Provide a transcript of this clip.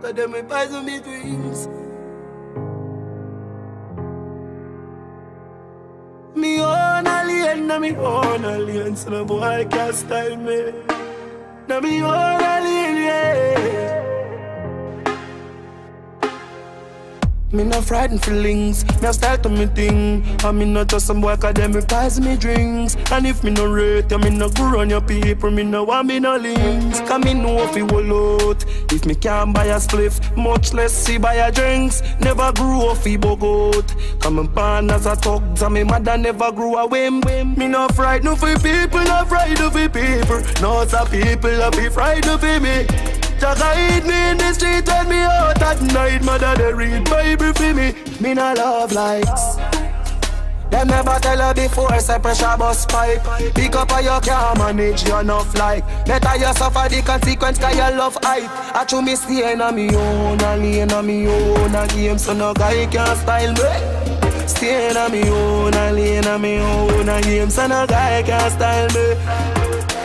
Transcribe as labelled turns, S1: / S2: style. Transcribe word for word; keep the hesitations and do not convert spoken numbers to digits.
S1: cause them me poison me dreams. Me own alien, na me own alien, so no boy can't style me. Na me own alien, yeah. Me no frightened feelings, me a style to me thing. And me not just some boy cause them me pass me drinks. And if me no rate you, me no go run your people. Me no want me no links, cause me know if it will out. If me can't buy a spliff, much less see buy a drinks. Never grew up fi bogot. Cause me born as a thugs and me mother never grew a whim. Me no frightened for people, no frightened for people. No some people a be frightened for me. Just hide me in the street when me out at night. Mother they read Bible for me. Me no love likes. Them never tell her before say pressure bus pipe. Pick up or you can't manage you enough like. Better you suffer the consequence cause you love hype. I chew me stay in a me own a lane a me own a game. So no guy can style me. Stay in a me own a lane a me own a game. So no guy can style me.